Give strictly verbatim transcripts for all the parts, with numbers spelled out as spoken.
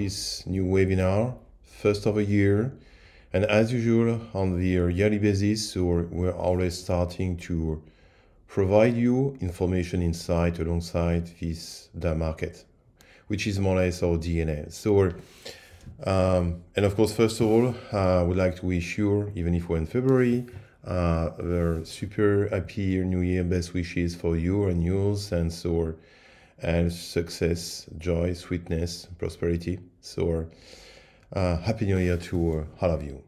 this new webinar, first of the year. And as usual, on the yearly basis, so we're always starting to provide you information, insight alongside this the market, which is more or less our D N A. So, um, and of course, first of all, I uh, would like to wish you, even if we're in February, uh, a super happy New Year, best wishes for you and yours, and so, and success, joy, sweetness, prosperity. So, uh, happy New Year to uh, all of you.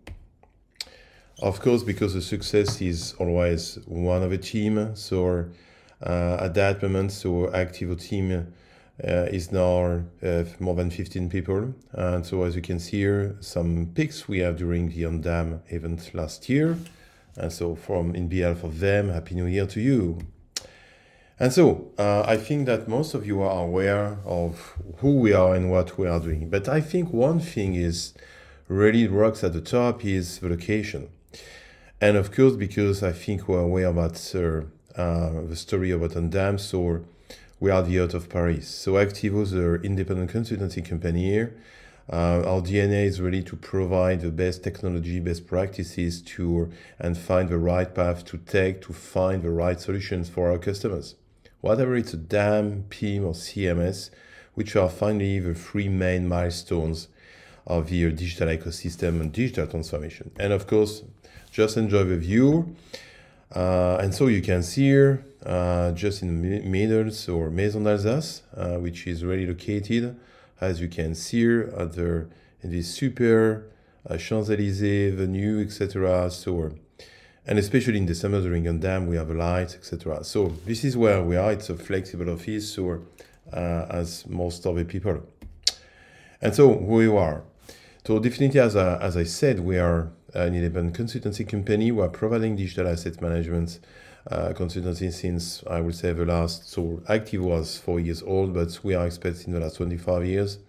Of course, because the success is always one of a team. So uh, at that moment, so Activo team uh, is now uh, more than fifteen people. And so as you can see here, some pics we have during the Ondam event last year. And so from in behalf of them, Happy New Year to you. And so uh, I think that most of you are aware of who we are and what we are doing. But I think one thing is really rocks at the top is the location. And of course, because I think we're aware about uh, uh, the story about Ondam, so we are the heart of Paris. So Activo is an independent consultancy company here. Uh, our D N A is really to provide the best technology, best practices to and find the right path to take to find the right solutions for our customers. Whatever it's a D A M, P I M or C M S, which are finally the three main milestones of your digital ecosystem and digital transformation. And of course, just enjoy the view. Uh, and so you can see here, uh, just in the middle, so Maison d'Alsace, uh, which is really located, as you can see here, at the, in this super uh, Champs-Élysées venue, et cetera. So, and especially in December during Ondam, we have a light, et cetera. So this is where we are. It's a flexible office, so uh, as most of the people. And so who we are. So definitely, as I, as I said, we are an independent consultancy company. We are providing digital asset management uh, consultancy since, I would say, the last, so Active was four years old, but we are experts in the last twenty-five years.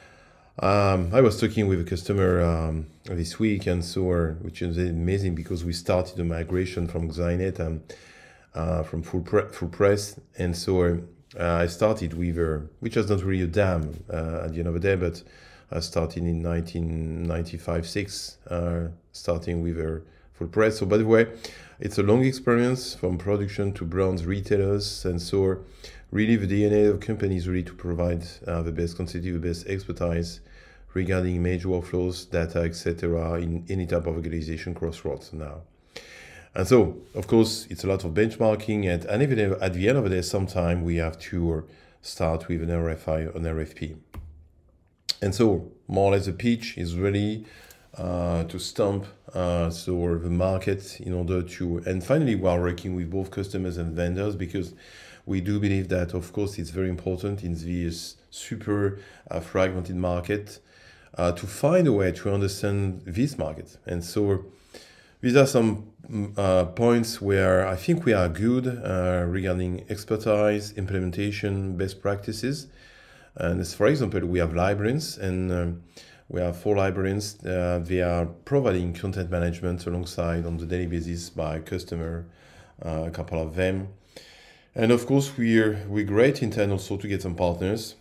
Um, I was talking with a customer um, this week, and so, uh, which is amazing because we started the migration from Xinet and uh, from full, pre full press. And so uh, I started with, uh, which was not really a D A M uh, at the end of the day, but I started in nineteen ninety-five six, uh, starting with a full press. So by the way, it's a long experience from production to brands, retailers, and so really the D N A of companies really to provide uh, the best consulting, the best expertise regarding major workflows, data, et cetera in any type of organization crossroads now. And so, of course, it's a lot of benchmarking, and, and even at the end of the day, sometime we have to start with an R F I or an R F P. And so, more or less, the pitch is really uh, to stamp uh, so the market in order to, and finally, we are working with both customers and vendors because we do believe that, of course, it's very important in this super uh, fragmented market uh, to find a way to understand this market. And so, these are some uh, points where I think we are good uh, regarding expertise, implementation, best practices. And as for example, we have librarians, and um, we have four librarians. Uh, they are providing content management alongside on the daily basis by customer, uh, a couple of them. And of course, we're, we're great in turn also to get some partners.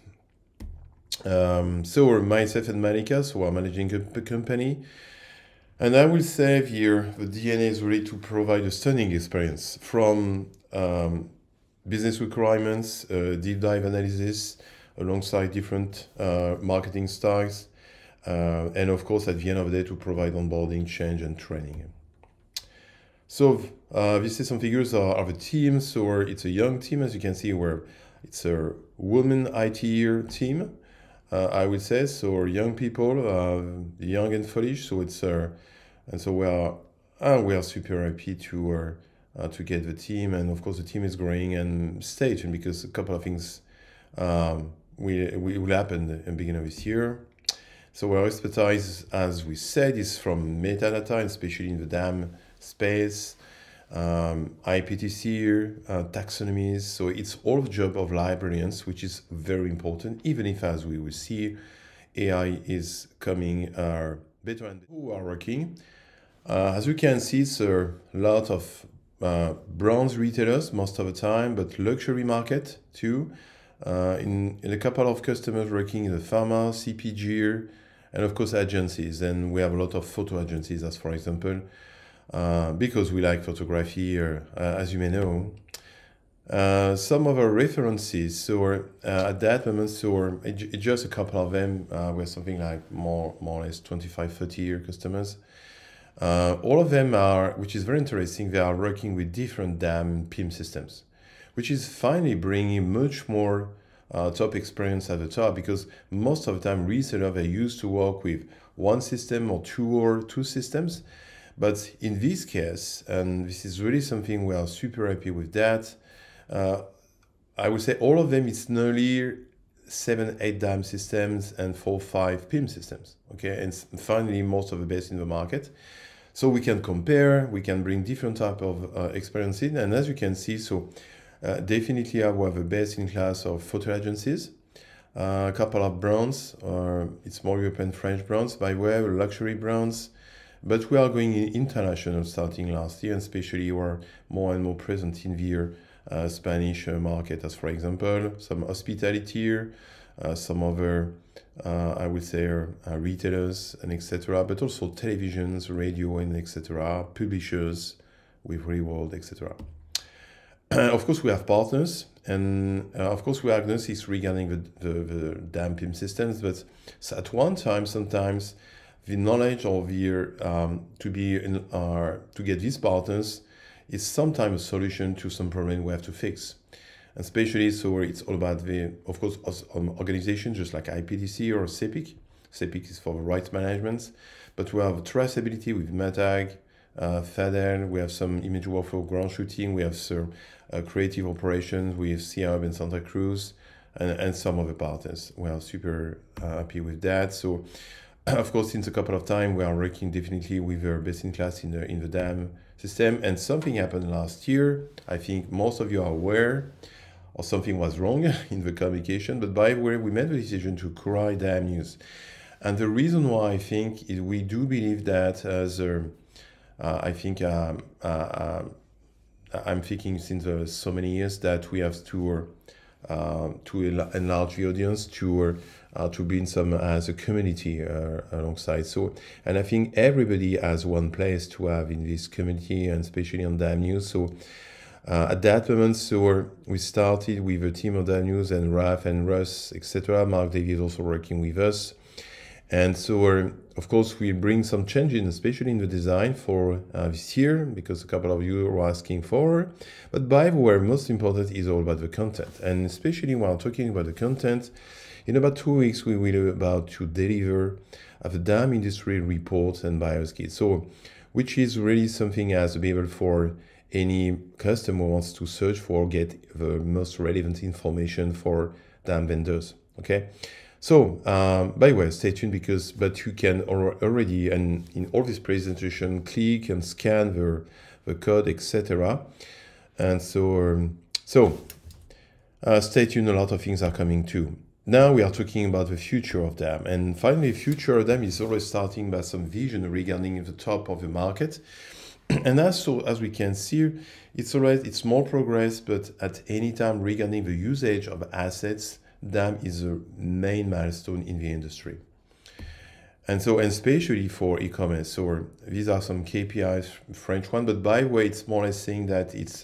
Um, so myself and Malika, so we're managing a company. And I will say here, the D N A is really to provide a stunning experience from um, business requirements, uh, deep dive analysis, alongside different uh, marketing styles, uh, and of course, at the end of the day, to provide onboarding, change, and training. So uh, this is some figures of, of a team. So it's a young team, as you can see, where it's a woman I T team, uh, I would say. So young people, uh, young and foolish. So it's uh, and so we are uh, we are super happy to uh, uh, to get the team, and of course, the team is growing and stay tuned because a couple of things. Um, We, we will happen at the beginning of this year. So our expertise, as we said, is from metadata, especially in the D A M space, um, I P T C, uh, taxonomies. So it's all the job of librarians, which is very important, even if, as we will see, A I is coming uh, better and who are working. Uh, as you can see, it's a lot of uh, brands retailers most of the time, but luxury market too. uh, in, in a couple of customers working in the pharma, C P G, and of course agencies. And we have a lot of photo agencies, as for example, uh, because we like photography, uh, as you may know. Uh, some of our references, so uh, at that moment, so it, it just a couple of them, uh, we're something like more, more or less twenty-five, thirty year customers. Uh, all of them are, which is very interesting, they are working with different D A M P I M systems, which is finally bringing much more uh, top experience at the top, because most of the time resellers, they used to work with one system or two or two systems. But in this case, and this is really something we are super happy with that, uh, I would say all of them is nearly seven, eight D A M systems and four, five P I M systems. Okay, and finally most of the best in the market. So we can compare, we can bring different type of uh, experience in, and as you can see, so uh, definitely I have the best in class of photo agencies, uh, a couple of brands, uh, it's more European French brands, by way of luxury brands, but we are going international starting last year, and especially we're more and more present in the uh, Spanish uh, market, as for example, some hospitality, uh, some other Uh, I would say uh, retailers and et cetera, but also televisions, radio, and et cetera, publishers with Reward, et cetera. Of course, we have partners, and uh, of course, we are agnostic regarding the, the, the D A M P I M systems, but at one time, sometimes the knowledge of the, um, to be in, uh, to get these partners is sometimes a solution to some problem we have to fix. Especially, so it's all about the, of course, organizations just like I P D C or C E P I C. C E P I C is for rights management, but we have traceability with Matag, uh, Fadel, we have some image workflow ground shooting, we have some uh, creative operations with C Hub and Santa Cruz, and, and some other partners. We are super uh, happy with that. So, of course, since a couple of time, we are working definitely with our best in class in the, in the D A M system, and something happened last year. I think most of you are aware, or something was wrong in the communication, but by the way, we made the decision to cry D A M news. And the reason why I think is we do believe that as uh, uh, I think um, uh, uh, I'm thinking since uh, so many years that we have to uh, to enlarge the audience, to uh, to be in some as a community uh, alongside. So, and I think everybody has one place to have in this community, and especially on D A M news. So. Uh, at that moment, so we started with a team of D A M News, and Raf and Russ, et cetera. Mark Davy is also working with us. And so, uh, of course, we bring some changes, especially in the design for uh, this year, because a couple of you are asking for. But by the way, most important is all about the content. And especially while talking about the content, in about two weeks, we will be about to deliver uh, the D A M industry reports and buyer's kit. So, which is really something as available for any customer wants to search for, get the most relevant information for D A M vendors. Okay, so um, by the way, stay tuned, because but you can already, and in all this presentation, click and scan the the code, et cetera. And so um, so uh, stay tuned. A lot of things are coming too. Now we are talking about the future of D A M, and finally, future of D A M is always starting by some vision regarding the top of the market. And as so as we can see, it's alright, it's more progress, but at any time regarding the usage of assets, D A M is a main milestone in the industry. And so, and especially for e-commerce, so these are some K P Is, French one, but by the way, it's more or less saying that it's,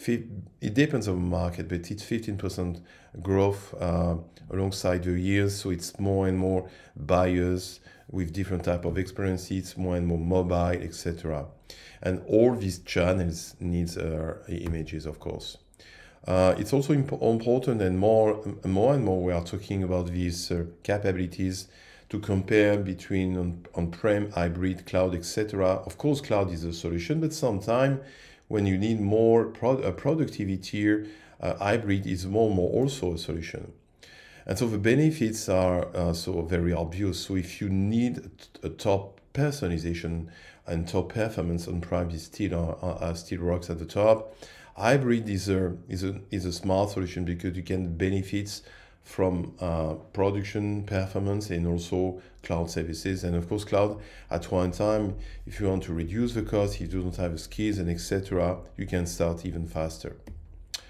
it depends on the market, but it's fifteen percent growth uh, alongside the years, so it's more and more buyers with different type of experiences, more and more mobile, et cetera. And all these channels needs uh, images, of course. Uh, it's also imp important, and more, more and more we are talking about these uh, capabilities to compare between on, on-prem, hybrid, cloud, et cetera. Of course, cloud is a solution, but sometimes when you need more pro uh, productivity, uh, hybrid is more and more also a solution. And so the benefits are uh, so very obvious. So if you need a top personalization and top performance on-prem, is still uh, uh, still rocks at the top. Hybrid is a is a is a smart solution, because you can benefit from uh, production performance and also cloud services. And of course, cloud at one time, if you want to reduce the cost, if you don't have the skills and et cetera, you can start even faster.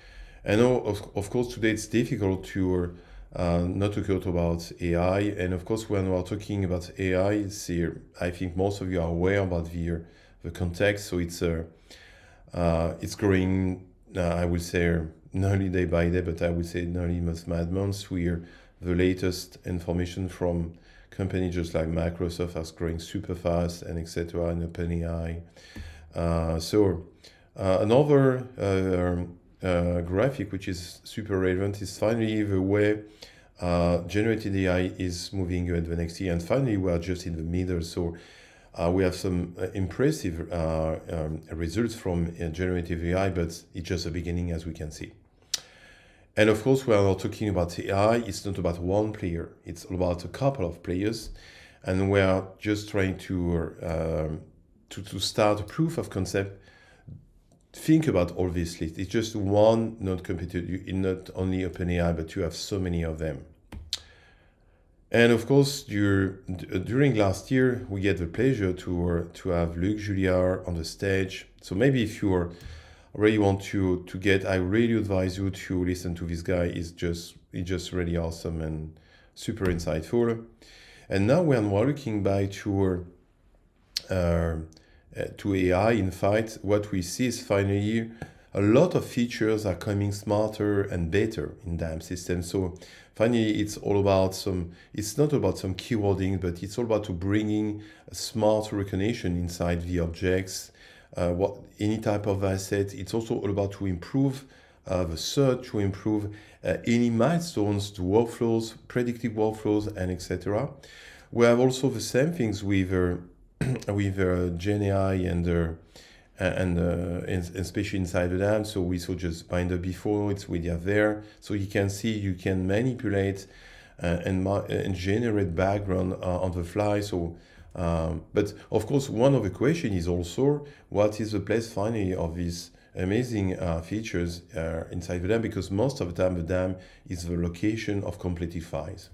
I know, of, of course, today it's difficult to uh, not to talk about A I. And of course, when we're talking about A I, it's here, I think most of you are aware about the, the context. So it's uh, uh, it's growing, uh, I would say, nearly day by day, but I would say nearly month by month. We're the latest information from companies just like Microsoft are growing super fast, and et cetera, and OpenAI. Uh, so uh, another uh, uh, graphic which is super relevant is finally the way uh, generative A I is moving into the next year, and finally we are just in the middle. So uh, we have some uh, impressive uh, um, results from uh, generative A I, but it's just the beginning, as we can see. And of course, when we're talking about A I, it's not about one player. It's about a couple of players. And we are just trying to, um, to, to start a proof of concept. Think about all this list. It's just one node computer, you, not only OpenAI, but you have so many of them. And of course, during last year, we get the pleasure to, to have Luc Julliard on the stage. So maybe if you're really want to to get, I really advise you to listen to this guy. He's just he's just really awesome and super insightful. And now when we're looking back to uh, to A I, in fact, what we see is finally a lot of features are coming smarter and better in D A M systems. So finally, it's all about some. It's not about some keywording, but it's all about to bringing a smart recognition inside the objects. Uh, what any type of asset. It's also all about to improve uh, the search, to improve uh, any milestones, the workflows, predictive workflows, and et cetera. We have also the same things with uh, with uh, Gen A I and uh, and, uh, and especially inside the D A M. So we saw just Binder before. It's with you there. So you can see you can manipulate uh, and and generate background uh, on the fly. So. Um, but of course, one of the questions is also what is the place finally of these amazing uh, features uh, inside the D A M, because most of the time the D A M is the location of completed files.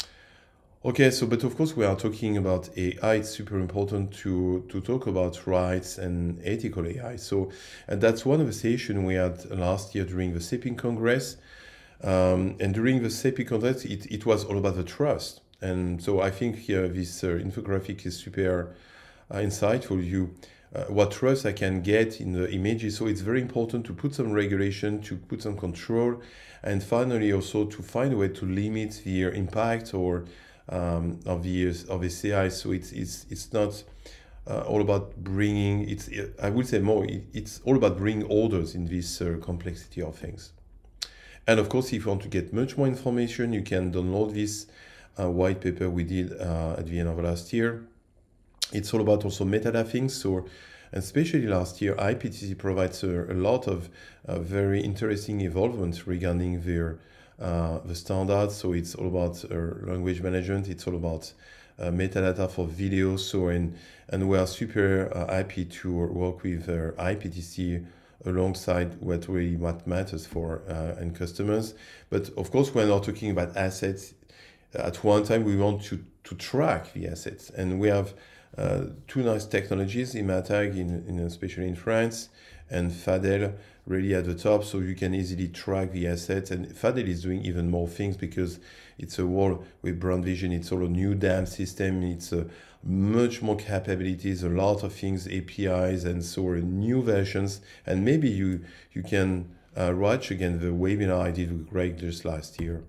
Okay, so but of course we are talking about A I. It's super important to to talk about rights and ethical A I. So and that's one of the sessions we had last year during the SEPIN Congress. Um, and during the SEPIN Congress, it, it was all about the trust. And so I think here this uh, infographic is super uh, insightful. You, uh, what trust I can get in the images. So it's very important to put some regulation, to put some control, and finally also to find a way to limit the impact or um, of the of the C I. So it's it's it's not uh, all about bringing. It's I would say more. It, it's all about bringing orders in this uh, complexity of things. And of course, if you want to get much more information, you can download this Uh, white paper we did uh, at the end of last year. It's all about also metadata things. So, and especially last year, I P T C provides a, a lot of uh, very interesting evolvements regarding their uh, the standards. So it's all about uh, language management. It's all about uh, metadata for videos. So and and we are super uh, happy to work with uh, I P T C alongside what really what matters for uh, end customers. But of course, when we're talking about assets, at one time, we want to, to track the assets, and we have uh, two nice technologies, IMATAG, in, in, especially in France, and Fadel really at the top, so you can easily track the assets. And Fadel is doing even more things because it's a wall with Brand Vision. It's all a new D A M system. It's a much more capabilities, a lot of things, A P Is, and so new versions. And maybe you you can uh, watch again the webinar I did with Greg just last year.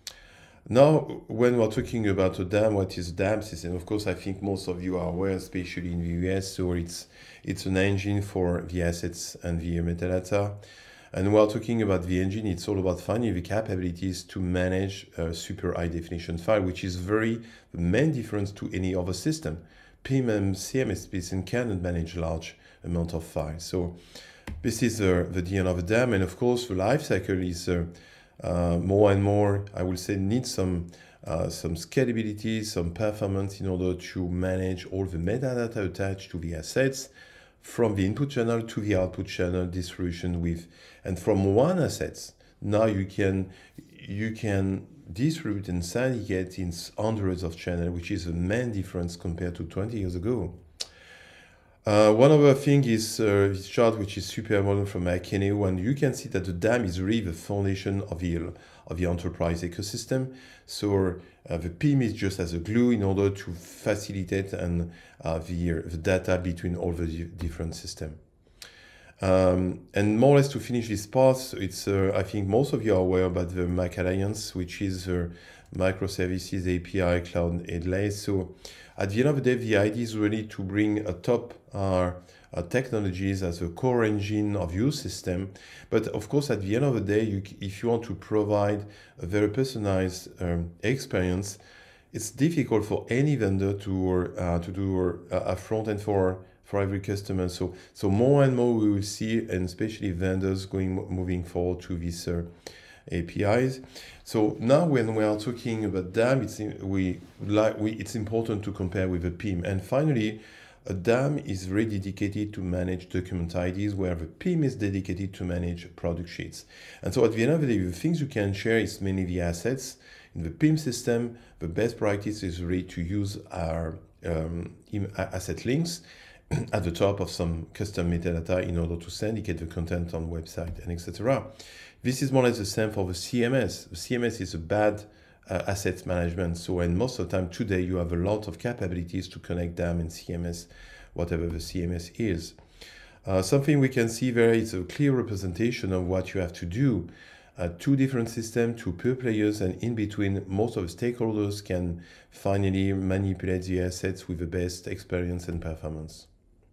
Now, when we're talking about a D A M, what is a D A M system? Of course, I think most of you are aware, especially in the U S. So it's it's an engine for the assets and the metadata. And we're talking about the engine. It's all about finding the capabilities to manage a super high definition file, which is very the main difference to any other system. P M M, C M S P cannot manage large amount of files. So this is uh, the D N of a D A M. And of course, the life cycle is uh, Uh, more and more, I will say, need some uh, some scalability, some performance in order to manage all the metadata attached to the assets from the input channel to the output channel distribution with, and from one asset, now you can you can distribute and syndicate in hundreds of channels, which is a main difference compared to twenty years ago. Uh, one other thing is uh, this chart, which is super modern from Activo, and you can see that the D A M is really the foundation of the of the enterprise ecosystem. So uh, the P I M is just as a glue in order to facilitate and uh, the the data between all the different systems. Um, and more or less to finish this part, it's uh, I think most of you are aware about the Mac Alliance, which is uh, microservices A P I cloud headless. So at the end of the day, the idea is really to bring a top uh, uh, technologies as a core engine of your system. But of course, at the end of the day, you, if you want to provide a very personalized um, experience, it's difficult for any vendor to uh, to do a front end for for every customer. So so more and more we will see, and especially vendors going moving forward to these uh, A P Is. So now when we are talking about D A M, it's we like we it's important to compare with a P I M. And finally, a D A M is really dedicated to manage document I Ds, where the P I M is dedicated to manage product sheets. And so at the end of the day, the things you can share is mainly the assets. In the P I M system, the best practice is really to use our um, asset links at the top of some custom metadata in order to syndicate the content on website and et cetera. This is more or less the same for the C M S. The C M S is a bad uh, asset management. So, and most of the time today, you have a lot of capabilities to connect D A M and C M S, whatever the C M S is. Uh, something we can see there is a clear representation of what you have to do. Uh, two different systems, two pure players, and in between, most of the stakeholders can finally manipulate the assets with the best experience and performance.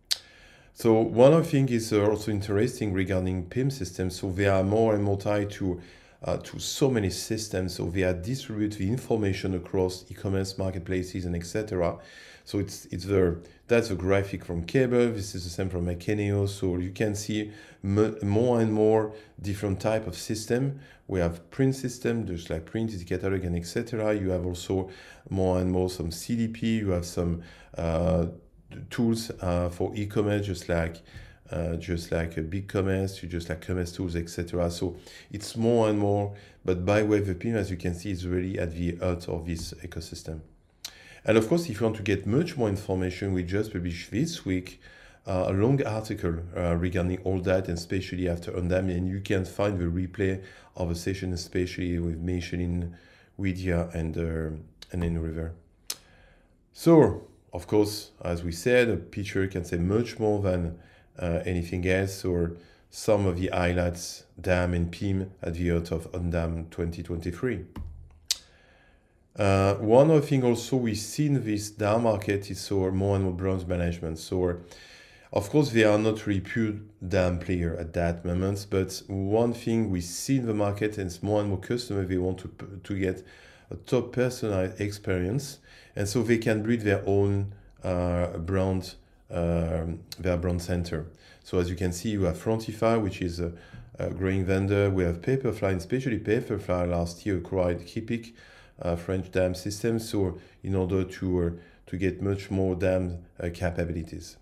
So one of the things is also interesting regarding P I M systems. So they are more and more tied to uh, to so many systems. So they are distribute the information across e-commerce marketplaces and et cetera. So it's it's the that's a graphic from Cable. This is the same from Activo. So you can see more and more different type of system. We have print system, just like print, catalog, and et cetera. You have also more and more some C D P. You have some uh, tools uh, for e-commerce, just like uh, just like a big commerce, you just like commerce tools, et cetera. So it's more and more, but by way of the P I M, as you can see, is really at the heart of this ecosystem. And of course, if you want to get much more information, we just published this week uh, a long article uh, regarding all that, and especially after Undam, and you can find the replay of a session, especially with Michelin, Widya, and uh, and then River. So, of course, as we said, a picture can say much more than uh, anything else, or some of the highlights, D A M and P I M at the heart of Undam twenty twenty-three. Uh, one other thing also we see in this D A M market is so more and more brand management. So, of course, they are not really pure D A M player at that moment, but one thing we see in the market, and it's more and more customers, they want to, to get a top personalized experience, and so they can build their own uh, brand, uh, their brand center. So as you can see, you have Frontify, which is a, a growing vendor. We have Paperfly, and especially Paperfly last year acquired Kipik, uh, French D A M system. So in order to uh, to get much more D A M uh, capabilities.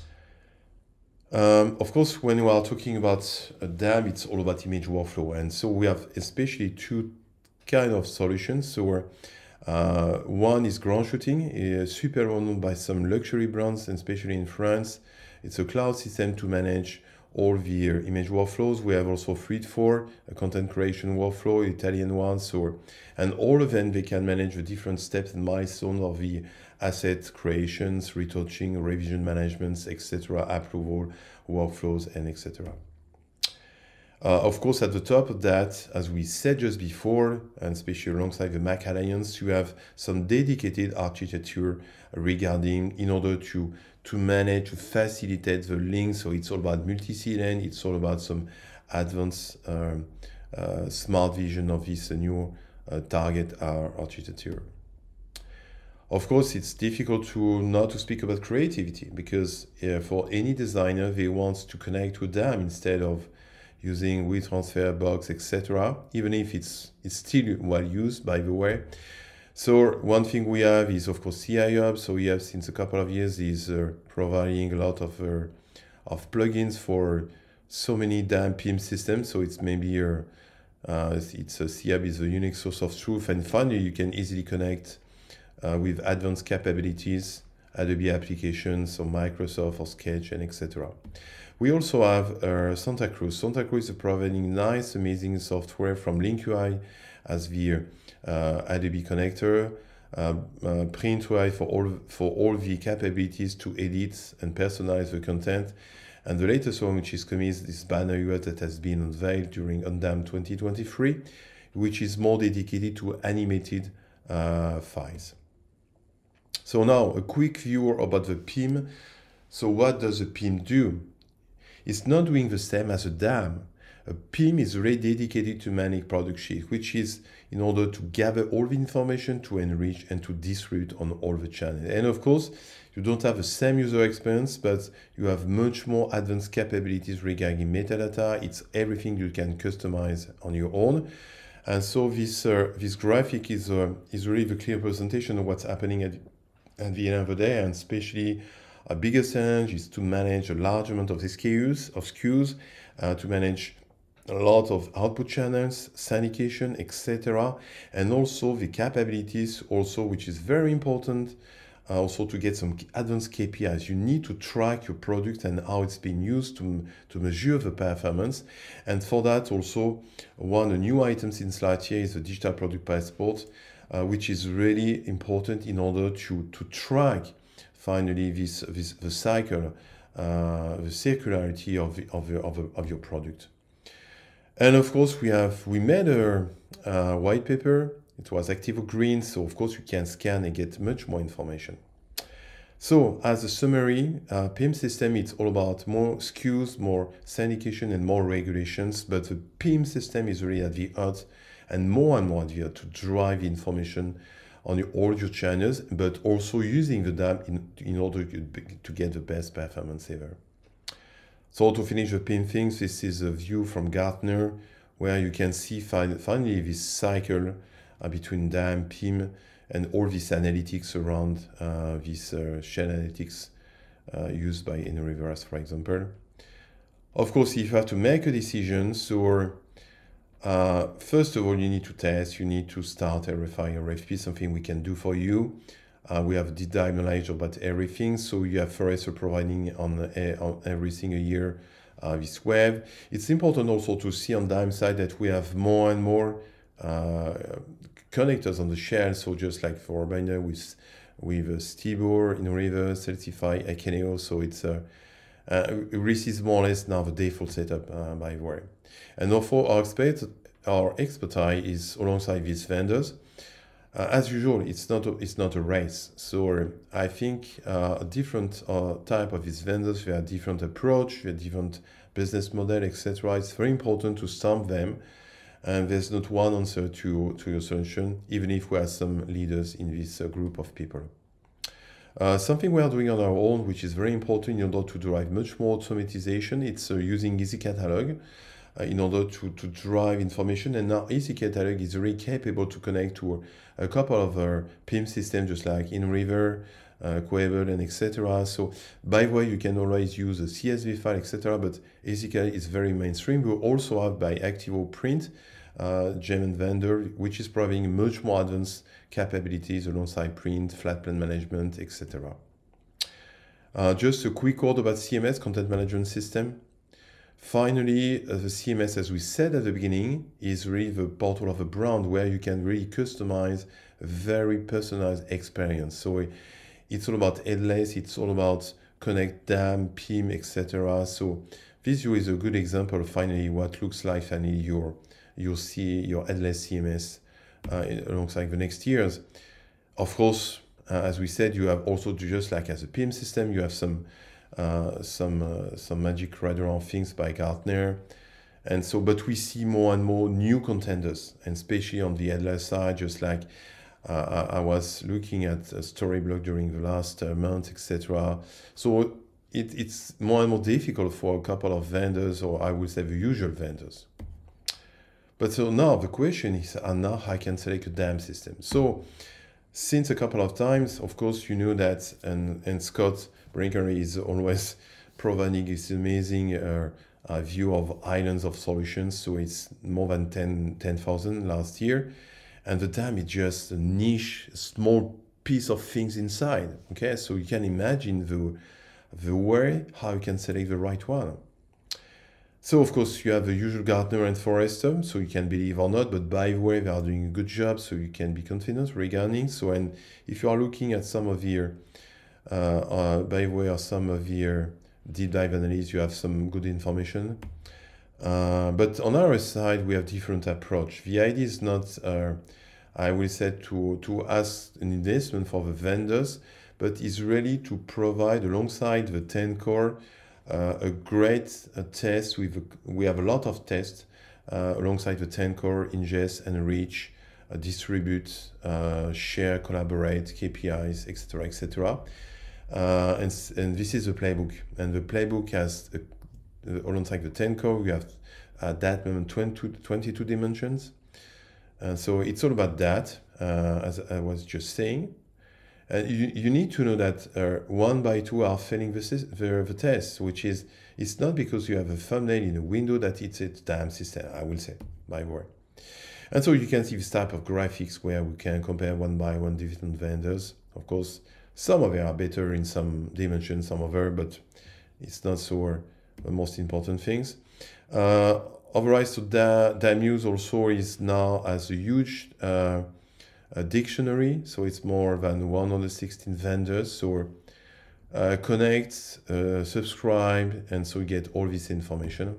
Um, of course, when we are talking about a D A M, it's all about image workflow, and so we have especially two kind of solutions. So uh, one is ground shooting, is super well known by some luxury brands, and especially in France. It's a cloud system to manage all the uh, image workflows. We have also Fleet four, a content creation workflow, Italian one. So, and all of them, they can manage the different steps and milestones of the asset creations, retouching, revision managements, et cetera, approval, workflows, and et cetera. Uh, of course, at the top of that, as we said just before, and especially alongside the Mac Alliance, you have some dedicated architecture regarding in order to to manage, to facilitate the link. So it's all about multi-C L N, it's all about some advanced um, uh, smart vision of this uh, new uh, target uh, architecture. Of course, it's difficult to not to speak about creativity, because uh, for any designer, they want to connect with them instead of using WeTransfer, Box, et cetera, even if it's, it's still well used, by the way. So one thing we have is, of course, C I Hub. So we have, since a couple of years, is uh, providing a lot of, uh, of plugins for so many D A M P I M systems. So it's maybe, uh, uh, it's a C I Hub is a unique source of truth. And finally, you can easily connect uh, with advanced capabilities Adobe applications, so Microsoft or Sketch, and et cetera. We also have uh, Santa Cruz. Santa Cruz is providing nice, amazing software from LinkUI as the uh, Adobe connector, uh, uh, PrintUI for all for all the capabilities to edit and personalize the content. And the latest one, which is coming, is this banner U I that has been unveiled during Undam twenty twenty-three, which is more dedicated to animated uh, files. So now a quick view about the P I M. So what does the P I M do? It's not doing the same as a D A M. A P I M is really dedicated to manage product sheet, which is in order to gather all the information, to enrich and to distribute on all the channels. And of course, you don't have the same user experience, but you have much more advanced capabilities regarding metadata. It's everything you can customize on your own. And so this, uh, this graphic is, uh, is really the clear presentation of what's happening at, at the end of the day, and especially our biggest challenge is to manage a large amount of S K Us, of S K Us, uh, to manage a lot of output channels, syndication, et cetera, and also the capabilities, also which is very important, uh, also to get some advanced K P Is. You need to track your product and how it's being used to to measure the performance, and for that also one a new item since last year is the digital product passport, uh, which is really important in order to to track finally this, this the cycle, uh, the circularity of, the, of, the, of, the, of your product. And of course we have, we made a, a white paper. It was Activo green, so of course you can scan and get much more information. So as a summary, uh, P I M system, it's all about more S K Us, more syndication and more regulations, but the P I M system is really at the heart and more and more at the heart to drive the information on your, all your channels, but also using the D A M in, in order to get the best performance ever. So to finish the P I M things, this is a view from Gartner, where you can see fin finally this cycle uh, between D A M, P I M, and all this analytics around uh, this uh, shell analytics uh, used by InnoRiver, for example. Of course, if you have to make a decision, so Uh, first of all, you need to test, you need to start R F I, R F P, something we can do for you. Uh, we have deep dive knowledge about everything, so you have for us providing on, uh, on every single year uh, this web. It's important also to see on the D A M side that we have more and more uh, connectors on the shell, so just like for Binder with, with uh, Stibor, InnoRiver, Certify, Akeneo, so it's uh, uh, this is more or less now the default setup uh, by the way. And therefore, our, expert, our expertise is alongside these vendors. Uh, as usual, it's not a, it's not a race. So uh, I think uh, a different uh, type of these vendors, they have different approach, they have different business model, et cetera. It's very important to stump them, and there's not one answer to to your solution, even if we have some leaders in this uh, group of people. Uh, something we are doing on our own, which is very important in order to drive much more automatization, it's uh, using Easy Catalog. Uh, in order to, to drive information, and now Easy Catalog is really capable to connect to a, a couple of our P I M systems, just like InnoRiver, uh, Quable, and et cetera. So by the way, you can always use a C S V file, et cetera. But Easy Catalog is very mainstream. We also have by Activo Print, uh, German vendor, which is providing much more advanced capabilities alongside print, flat plan management, et cetera. Uh, just a quick word about C M S, Content Management System. Finally, uh, the C M S, as we said at the beginning, is really the portal of a brand where you can really customize a very personalized experience. So it's all about headless, it's all about connect D A M, P I M, et cetera. So this view is a good example of finally what looks like finally your your C your headless C M S uh, alongside the next years. Of course, uh, as we said, you have also, just like as a P I M system, you have some Uh, some uh, some magic radar things by Gartner, and so but we see more and more new contenders, and especially on the headless side, just like uh, I, I was looking at a Storyblok during the last uh, month, et cetera. So it, it's more and more difficult for a couple of vendors, or I would say the usual vendors. But so now the question is, and now I can select a D A M system. So since a couple of times, of course, you know that, and, and Scott Brinkery is always providing this amazing uh, uh, view of islands of solutions. So it's more than ten thousand last year. And the D A M is just a niche, small piece of things inside. Okay, so you can imagine the the way how you can select the right one. So of course you have the usual gardener and forester, so you can believe or not, but by the way they are doing a good job, so you can be confident regarding. So and if you are looking at some of your uh, uh, by the way or some of your deep dive analysis, you have some good information. Uh, but on our side we have different approach. The idea is not uh, I will say to to ask an investment for the vendors, but is really to provide alongside the ten core Uh, a great uh, test. With a, we have a lot of tests uh, alongside the ten core, ingest, enrich, uh, distribute, uh, share, collaborate, K P Is, et cetera, et cetera. Uh, and, and this is the playbook. And the playbook has, a, uh, alongside the ten core, we have at that moment twenty-two, twenty-two dimensions. Uh, so it's all about that, uh, as I was just saying. Uh, you, you need to know that uh, one by two are failing the, the, the test, which is, it's not because you have a thumbnail in a window that it's a damn system, I will say, by the way. And so you can see this type of graphics where we can compare one by one different vendors. Of course, some of them are better in some dimensions, some other, but it's not so the most important things. Uh, otherwise, so da, Damuse also is now as a huge uh, a dictionary, so it's more than one hundred sixteen vendors. So uh, connect, uh, subscribe, and so you get all this information.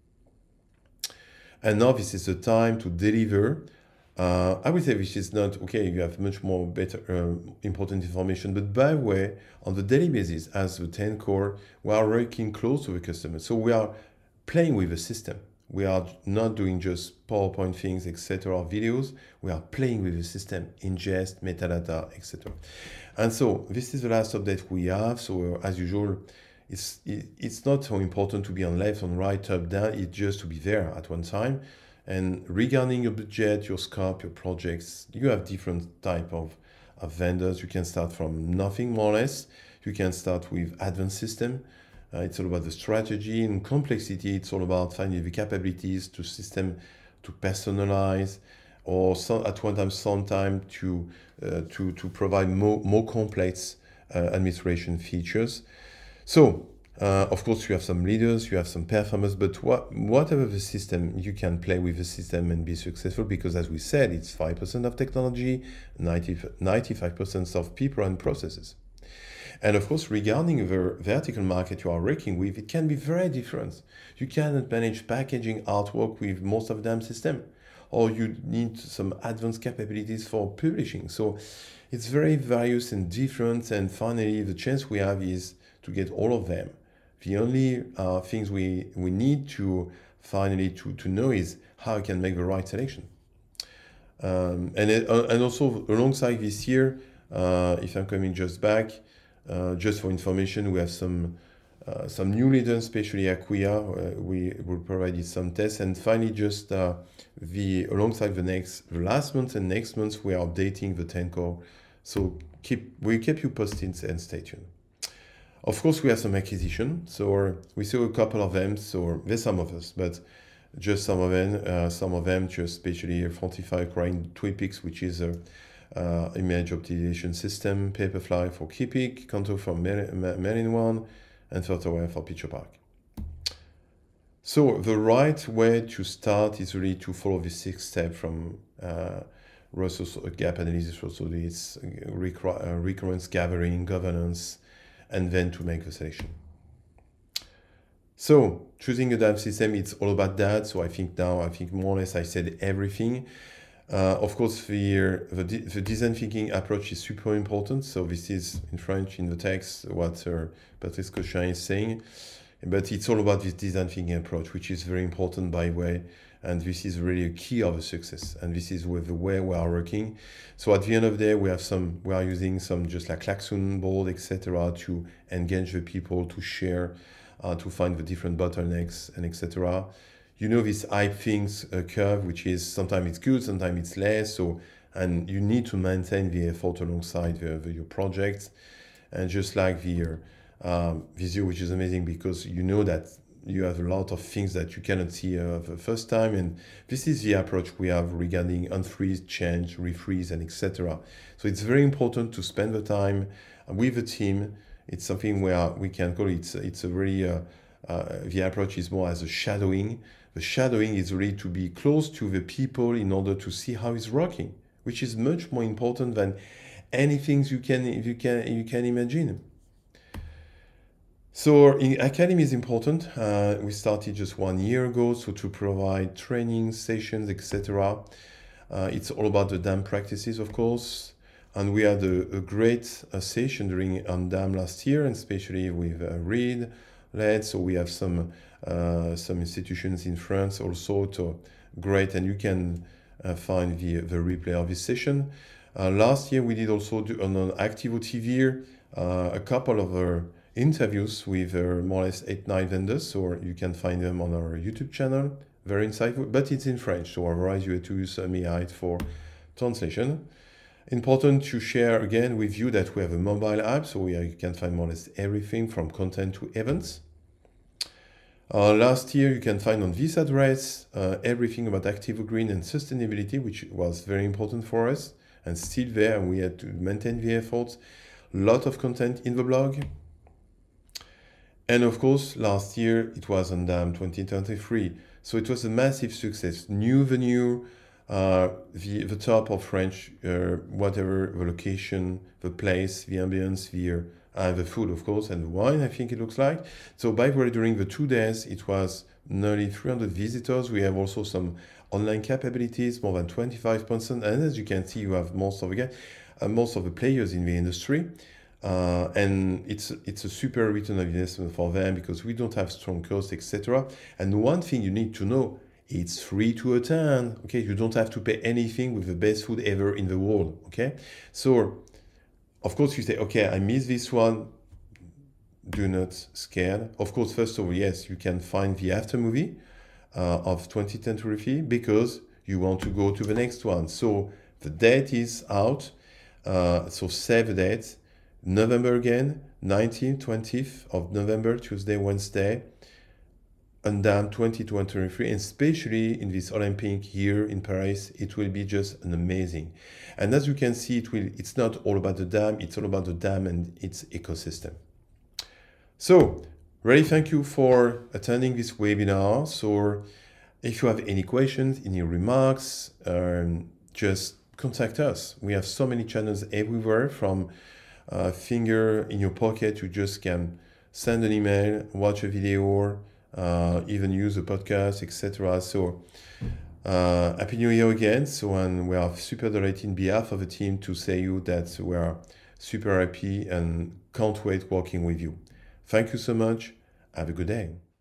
And now this is the time to deliver. Uh, I would say this is not, okay, you have much more better, uh, important information, but by the way, on the daily basis, as the ten core, we are working close to the customer. So we are playing with the system. We are not doing just PowerPoint things, et cetera, videos. We are playing with the system, ingest, metadata, et cetera. And so this is the last update we have. So uh, as usual, it's, it, it's not so important to be on left, on right, up, down. It's just to be there at one time. And regarding your budget, your scope, your projects, you have different type of, of vendors. You can start from nothing, more or less. You can start with advanced system. Uh, it's all about the strategy and complexity. It's all about finding the capabilities to system, to personalize, or some, at one time, sometime to uh, to to provide more more complex uh, administration features. So, uh, of course, you have some leaders, you have some performers, but what whatever the system, you can play with the system and be successful. Because, as we said, it's five percent of technology, ninety, ninety-five percent of people and processes. And of course, regarding the vertical market you are working with, it can be very different. You cannot manage packaging artwork with most of them system, or you need some advanced capabilities for publishing. So it's very various and different. And finally, the chance we have is to get all of them. The only uh, things we, we need to finally to, to know is how I can make the right selection. Um, and, it, uh, and also alongside this year, uh, if I'm coming just back, Uh, just for information, we have some uh, some new leaders, especially Acquia. Uh, we will provide you some tests, and finally, just uh, the alongside the next the last month and next month, we are updating the ten core. So keep we keep you posted and stay tuned. Of course, we have some acquisition. So we saw a couple of them. So there's some of us, but just some of them. Uh, some of them, just especially Frontify acquiring Twipix, which is a Uh, image optimization system, Paperfly for Keepik, Contour for Merlin One, and Filterware for Picture Park. So the right way to start is really to follow the six steps from uh, resource gap analysis, so it's recur uh, recurrence gathering, governance, and then to make the selection. So choosing a D A M system, it's all about that. So I think now, I think more or less I said everything. Uh, of course, the, the, the design thinking approach is super important. So this is in French in the text what uh, Patrice Cochin is saying. But it's all about this design thinking approach, which is very important, by the way. And this is really a key of the success. And this is with the way we are working. So at the end of the day, we have some, we are using some just like klaxon board, et cetera, to engage the people, to share, uh, to find the different bottlenecks, and et cetera. You know this hype things uh, curve, which is sometimes it's good, sometimes it's less. So, and you need to maintain the effort alongside the, the, your projects. And just like the uh, um, Visio, which is amazing because you know that you have a lot of things that you cannot see uh, the first time, and this is the approach we have regarding unfreeze, change, refreeze, and et cetera. So it's very important to spend the time with the team. It's something where we can call it, it's, it's a really, uh, uh, the approach is more as a shadowing. The shadowing is really to be close to the people in order to see how it's working, which is much more important than anything you can, you can, you can imagine. So in Academy is important. Uh, we started just one year ago, so to provide training sessions, et cetera. Uh, it's all about the dam practices, of course. And we had a, a great uh, session during on dam last year, and especially with uh, Reed led. So we have some uh, some institutions in France also. So great, and you can uh, find the the replay of this session. Uh, last year we did also do on an Activo T V uh, a couple of our interviews with uh, more or less eight, nine vendors, or you can find them on our YouTube channel. Very insightful, but it's in French, so otherwise you have to use M E I for translation. Important to share again with you that we have a mobile app, so we, uh, you can find more or less everything from content to events. Uh, last year you can find on this address uh, everything about Activo Green and sustainability, which was very important for us and still there, and we had to maintain the efforts. A lot of content in the blog. And of course, last year it was on dam twenty twenty-three. So it was a massive success. New venue, uh, the, the top of French, uh, whatever the location, the place, the ambience, the, uh, the food, of course, and the wine, I think it looks like. So by the way, during the two days, it was nearly three hundred visitors. We have also some online capabilities, more than twenty-five percent. And as you can see, you have most of, again, uh, most of the players in the industry. Uh, and it's it's a super return of investment for them because we don't have strong costs, et cetera. And one thing you need to know, it's free to attend. Okay, you don't have to pay anything with the best food ever in the world. Okay, so of course you say, okay, I missed this one. Do not scared. Of course, first of all, yes, you can find the after movie uh, of twenty twenty-three because you want to go to the next one. So the date is out. Uh, so save the date. November again, nineteenth, twentieth of November, Tuesday, Wednesday, and dam twenty twenty-three, and especially in this Olympic year in Paris, it will be just an amazing. And as you can see, it will, it's not all about the dam, it's all about the dam and its ecosystem. So, really thank you for attending this webinar. So, if you have any questions, any remarks, um, just contact us. We have so many channels everywhere, from Uh, finger in your pocket, you just can send an email, watch a video, uh, even use a podcast, et cetera. So, uh, Happy New Year again. So, and we are super delighted in behalf of the team to say you that we are super happy and can't wait working with you. Thank you so much. Have a good day.